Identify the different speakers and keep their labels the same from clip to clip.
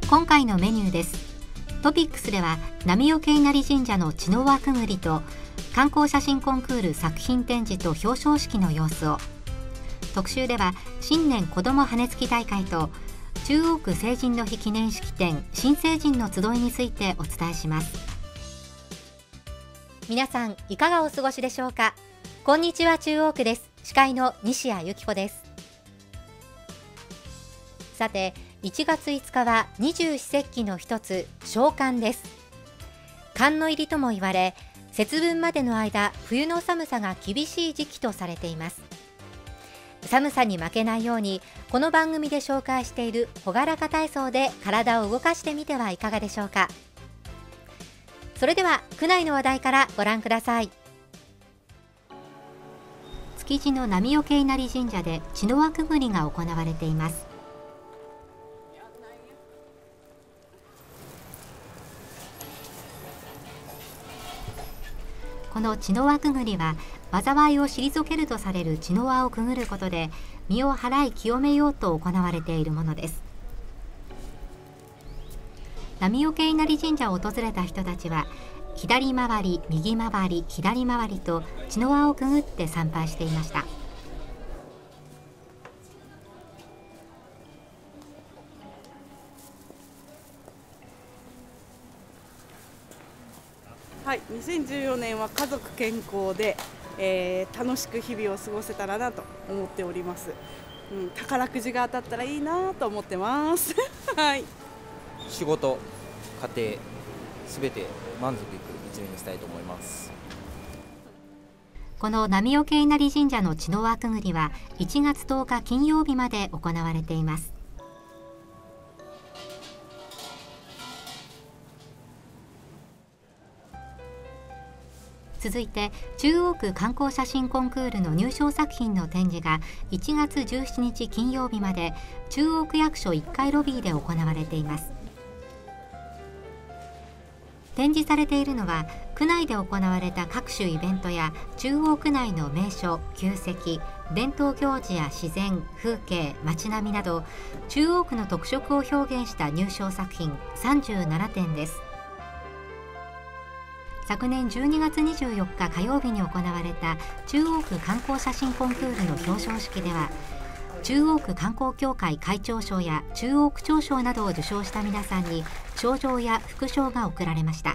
Speaker 1: 今回のメニューです。トピックスでは浪岡稲荷神社の茅の輪くぐりと観光写真コンクール作品展示と表彰式の様子を、特集では新年子ども羽根つき大会と中央区成人の日記念式典新成人の集いについてお伝えします。皆さんいかがお過ごしでしょうか。こんにちは、中央区です。司会の西谷由紀子です。さて、1月5日は二十四節気の一つ、小寒です。寒の入りとも言われ、節分までの間冬の寒さが厳しい時期とされています。寒さに負けないように、この番組で紹介している朗らか体操で体を動かしてみてはいかがでしょうか。それでは区内の話題からご覧ください。築地の浪岡稲荷神社で茅の輪くぐりが行われています。この茅の輪くぐりは、災いを退けるとされる茅の輪をくぐることで身を払い清めようと行われているものです。浪岡稲荷神社を訪れた人たちは、左回り、右回り、左回りと茅の輪をくぐって参拝していました。
Speaker 2: はい、2014年は家族健康で、楽しく日々を過ごせたらなと思っております。宝くじが当たったらいいなと思ってます。はい。
Speaker 3: 仕事、家庭、すべて満足いく一年にしたいと思います。
Speaker 1: この浪岡稲荷神社の茅の輪くぐりは1月10日金曜日まで行われています。続いて、中央区観光写真コンクールの入賞作品の展示が1月17日金曜日まで中央区役所1階ロビーで行われています。展示されているのは、区内で行われた各種イベントや中央区内の名所、旧跡、伝統行事や自然、風景、街並みなど中央区の特色を表現した入賞作品37点です。昨年12月24日火曜日に行われた中央区観光写真コンクールの表彰式では、中央区観光協会会長賞や中央区長賞などを受賞した皆さんに賞状や副賞が贈られました。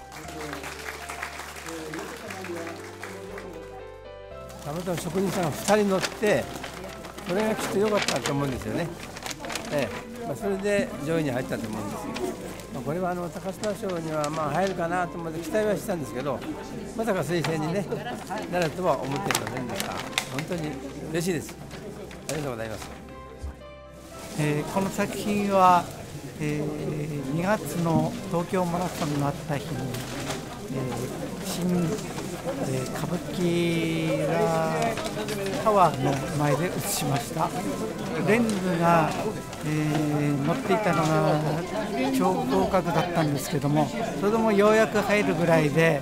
Speaker 4: たまたま職人さんが2人乗って、それがきっと良かったと思うんですよね。それで上位に入ったと思うんですよ。これは高須賞には入るかなと思って期待はしたんですけど、まさか推薦に、なるとは思っていませんでした。本当に嬉しいです。ありがとうございます。
Speaker 5: この作品は、2月の東京マラソンのあった日に、新歌舞伎タワーの前で写しました。レンズが、乗っていたのが超広角だったんですけども、それでもようやく入るぐらいで、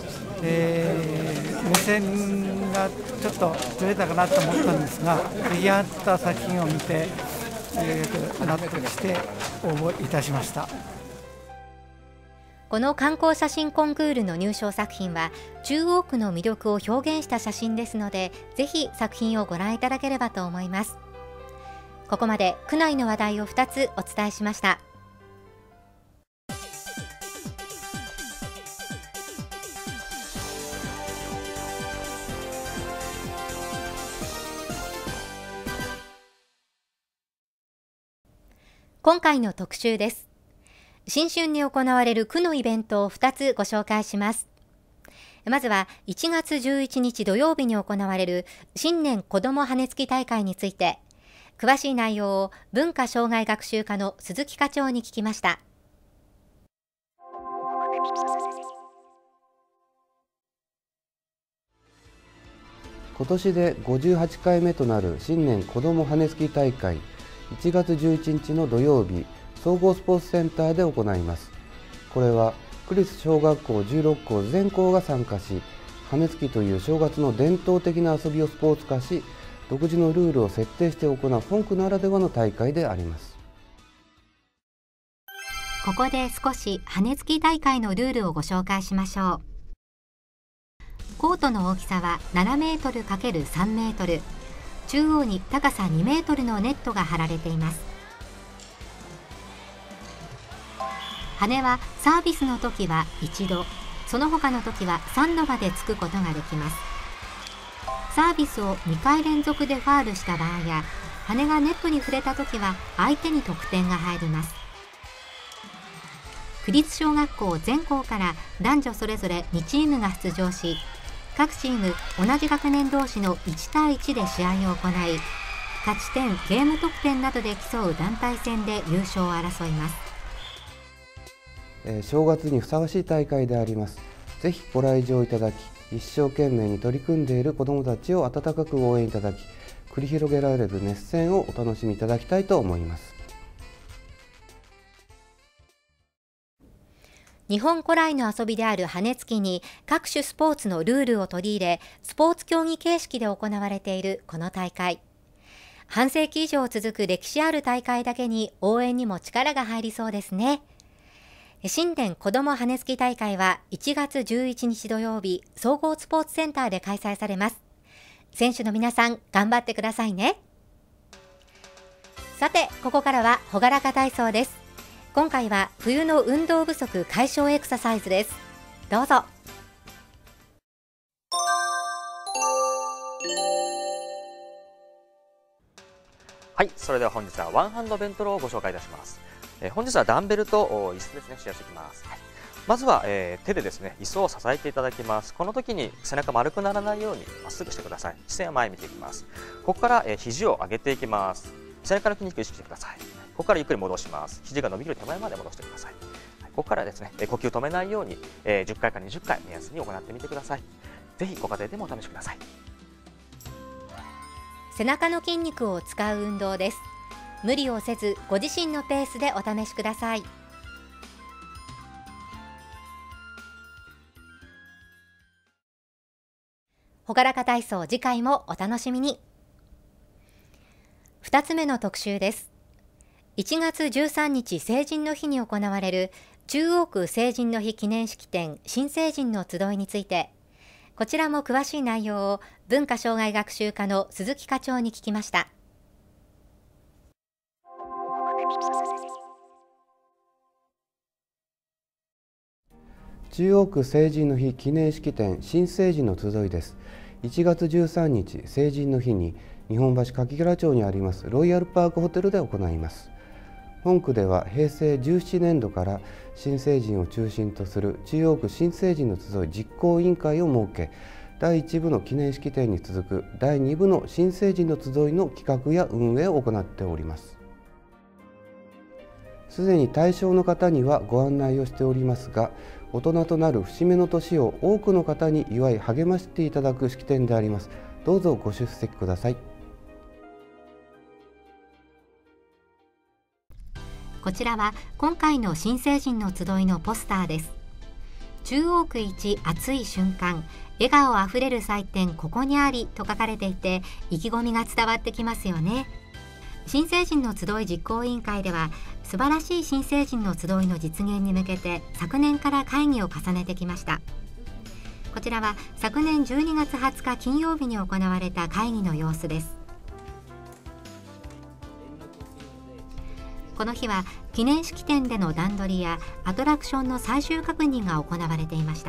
Speaker 5: 目線がちょっとずれたかなと思ったんですが、出来上がった作品を見て、納得して応募いたしました。
Speaker 1: この観光写真コンクールの入賞作品は中央区の魅力を表現した写真ですので、ぜひ作品をご覧いただければと思います。ここまで区内の話題を2つお伝えしました。今回の特集です。新春に行われる区のイベントを2つご紹介します。まずは1月11日土曜日に行われる新年子ども羽根つき大会について、詳しい内容を文化障害学習課の鈴木課長に聞きました。
Speaker 6: 今年で58回目となる新年子ども羽根つき大会、1月11日の土曜日、総合スポーツセンターで行います。これは区立小学校16校全校が参加し、羽根つきという正月の伝統的な遊びをスポーツ化し、独自のルールを設定して行う本区ならではの大会であります。
Speaker 1: ここで少し羽根つき大会のルールをご紹介しましょう。コートの大きさは7メートル ×3 メートル、中央に高さ2メートルのネットが張られています。羽はサービスの時は1度、その他の時は3度までつくことができます。サービスを2回連続でファールした場合や、羽がネットに触れた時は相手に得点が入ります。区立小学校全校から男女それぞれ2チームが出場し、各チーム同じ学年同士の1対1で試合を行い、勝ち点、ゲーム得点などで競う団体戦で優勝を争います。
Speaker 6: 正月にふさわしい大会であります。ぜひご来場いただき、一生懸命に取り組んでいる子どもたちを温かく応援いただき、繰り広げられる熱戦をお楽しみいただきたいと思います。
Speaker 1: 日本古来の遊びである羽根つきに各種スポーツのルールを取り入れ、スポーツ競技形式で行われているこの大会。半世紀以上続く歴史ある大会だけに応援にも力が入りそうですね。新田子ども羽根つき大会は1月11日土曜日、総合スポーツセンターで開催されます。選手の皆さん、頑張ってくださいね。さて、ここからはほがらか体操です。今回は冬の運動不足解消エクササイズです。どうぞ。
Speaker 7: はい、それでは本日はワンハンドベントローをご紹介いたします。本日はダンベルと椅子ですね、シェアしていきます。はい、まずは、手でですね、椅子を支えていただきます。この時に背中丸くならないようにまっすぐしてください。視線は前見ていきます。ここから、肘を上げていきます。背中の筋肉を意識してください。ここからゆっくり戻します。肘が伸びる手前まで戻してください。ここからですね、呼吸を止めないように、10回から20回目安に行ってみてください。ぜひご家庭でもお試しください。
Speaker 1: 背中の筋肉を使う運動です。無理をせず、ご自身のペースでお試しください。ほがらか体操、次回もお楽しみに。2つ目の特集です。1月13日成人の日に行われる中央区成人の日記念式典新成人の集いについて、こちらも詳しい内容を文化障害学習課の鈴木課長に聞きました。
Speaker 6: 中央区成人の日記念式典新成人の集いです。1月13日成人の日に日本橋柿倉町にありますロイヤルパークホテルで行います。本区では平成17年度から新成人を中心とする中央区新成人の集い実行委員会を設け、第1部の記念式典に続く第2部の新成人の集いの企画や運営を行っております。すでに対象の方にはご案内をしておりますが、大人となる節目の年を多くの方に祝い励ましていただく式典であります。どうぞご出席ください。
Speaker 1: こちらは今回の新成人の集いのポスターです。中央区一熱い瞬間、笑顔あふれる祭典ここにありと書かれていて、意気込みが伝わってきますよね。新成人の集い実行委員会では、素晴らしい新成人の集いの実現に向けて昨年から会議を重ねてきました。こちらは昨年12月20日金曜日に行われた会議の様子です。この日は記念式典での段取りやアトラクションの最終確認が行われていました。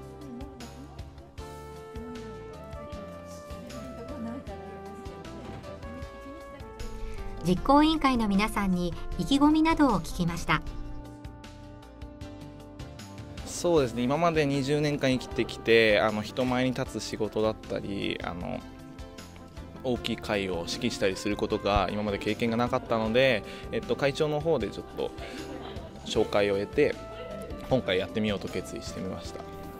Speaker 1: 実行委員会の皆さんに意気込みなどを聞きました。
Speaker 8: そうですね、今まで20年間生きてきて人前に立つ仕事だったり大きい会を指揮したりすることが今まで経験がなかったので、会長の方でちょっと紹介を得て今回やってみようと決意してみました。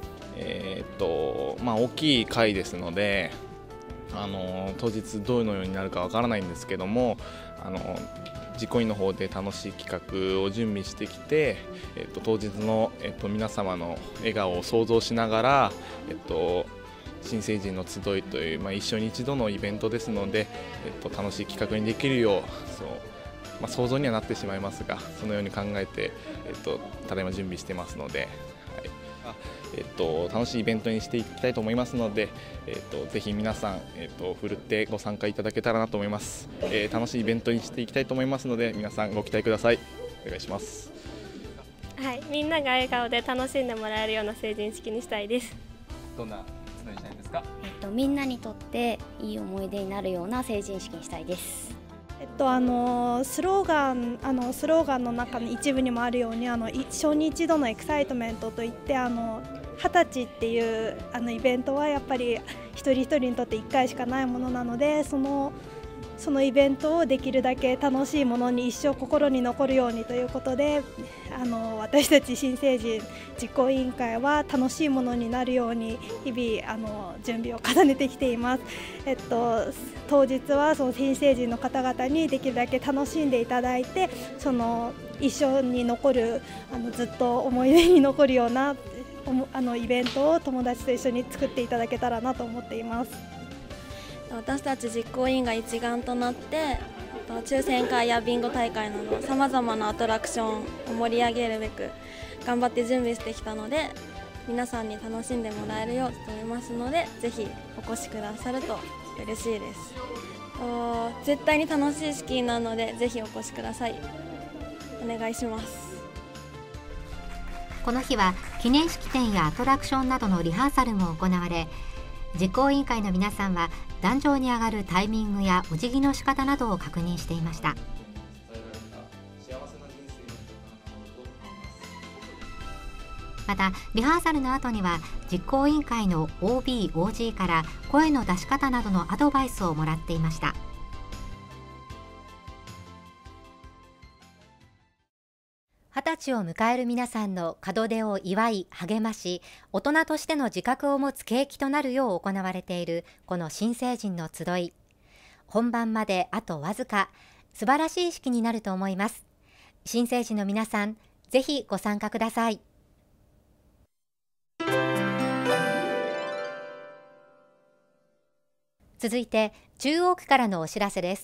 Speaker 8: 大きい会ですので当日どのようになるかわからないんですけども、実行委員の方で楽しい企画を準備してきて、当日の、皆様の笑顔を想像しながら、新成人の集いという、一生に一度のイベントですので、楽しい企画にできるよう想像にはなってしまいますが、そのように考えて、ただいま準備してますので、楽しいイベントにしていきたいと思いますので、ぜひ皆さん、ふるってご参加いただけたらなと思います。楽しいイベントにしていきたいと思いますので、皆さんご期待ください。お願いします。
Speaker 9: はい、みんなが笑顔で楽しんでもらえるような成人式にしたいです。
Speaker 3: どんな集いにしたいんですか？
Speaker 10: みんなにとっていい思い出になるような成人式にしたいです。
Speaker 11: スローガンの中の一部にもあるように一生に一度のエキサイトメントといって20歳っていうイベントはやっぱり一人一人にとって1回しかないものなので、そのイベントをできるだけ楽しいものに一生心に残るようにということで私たち新成人実行委員会は楽しいものになるように日々準備を重ねてきています。当日はその新成人の方々にできるだけ楽しんでいただいて、一生に残るずっと思い出に残るようなイベントを友達と一緒に作っていただけたらなと思っています。
Speaker 9: 私たち実行委員が一丸となって抽選会やビンゴ大会などさまざまなアトラクションを盛り上げるべく頑張って準備してきたので、皆さんに楽しんでもらえるよう努めますので、ぜひお越しくださると嬉しいです。絶対に楽しい式なのでぜひお越しください。お願いします。
Speaker 1: この日は記念式典やアトラクションなどのリハーサルも行われ、実行委員会の皆さんは壇上に上がるタイミングやお辞儀の仕方などを確認していました。またリハーサルの後には実行委員会の OB、OG から声の出し方などのアドバイスをもらっていました。20歳を迎える皆さんの門出を祝い励まし、大人としての自覚を持つ契機となるよう行われているこの新成人の集い。本番まであとわずか、素晴らしい式になると思います。新成人の皆さん、ぜひご参加ください。続いて中央区からのお知らせです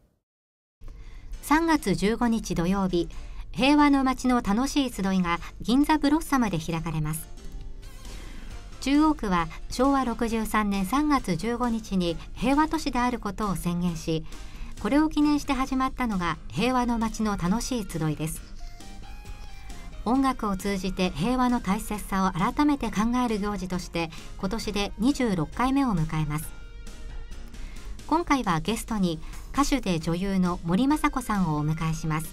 Speaker 1: 。3月15日土曜日、平和の街の楽しい集いが銀座ブロッサムで開かれます。中央区は昭和63年3月15日に平和都市であることを宣言し、これを記念して始まったのが平和の街の楽しい集いです。音楽を通じて平和の大切さを改めて考える行事として今年で26回目を迎えます。今回はゲストに歌手で女優の森昌子さんをお迎えします。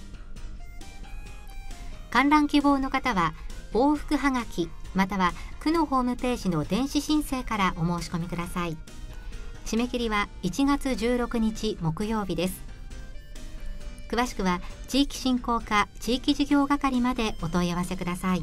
Speaker 1: 観覧希望の方は往復はがきまたは区のホームページの電子申請からお申し込みください。締め切りは1月16日木曜日です。詳しくは地域振興課地域事業係までお問い合わせください。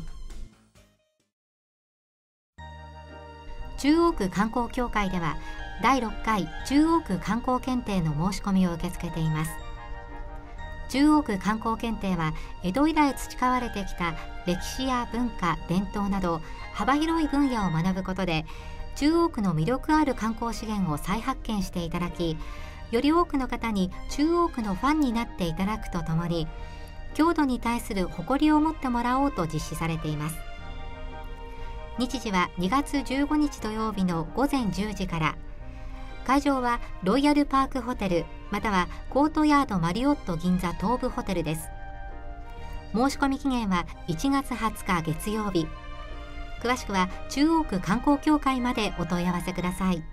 Speaker 1: 中央区観光協会では第6回中央区観光検定の申し込みを受け付けています。中央区観光検定は江戸以来培われてきた歴史や文化、伝統など幅広い分野を学ぶことで中央区の魅力ある観光資源を再発見していただき、より多くの方に中央区のファンになっていただくとともに郷土に対する誇りを持ってもらおうと実施されています。日時は2月15日土曜日の午前10時から、会場はロイヤルパークホテルまたはコートヤードマリオット銀座東部ホテルです。申し込み期限は1月20日月曜日。詳しくは中央区観光協会までお問い合わせください。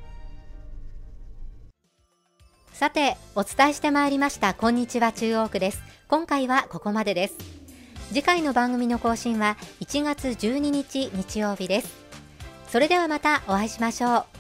Speaker 1: さてお伝えしてまいりましたこんにちは中央区です。今回はここまでです。次回の番組の更新は1月12日日曜日です。それではまたお会いしましょう。